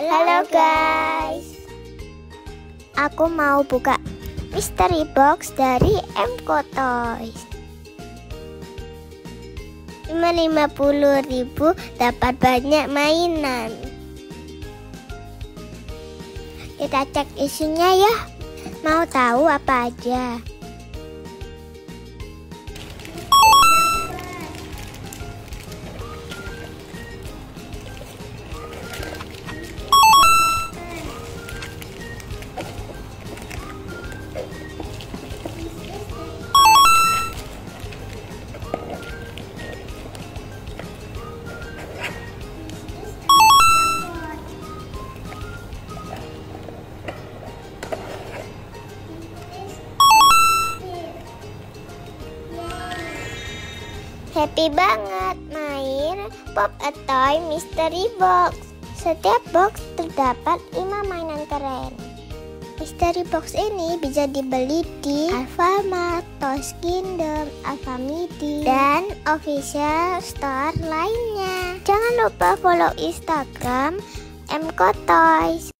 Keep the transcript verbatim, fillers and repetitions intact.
Halo guys, aku mau buka mystery box dari Emco Toys. Cuma lima puluh ribu dapat banyak mainan. Kita cek isinya ya. Mau tahu apa aja? Happy banget main Pop a Toy Mystery Box. Setiap box terdapat lima mainan keren. Mystery box ini bisa dibeli di Alfamart, Toys Kingdom, Alfamidi, dan official store lainnya. Jangan lupa follow Instagram Emco Toys.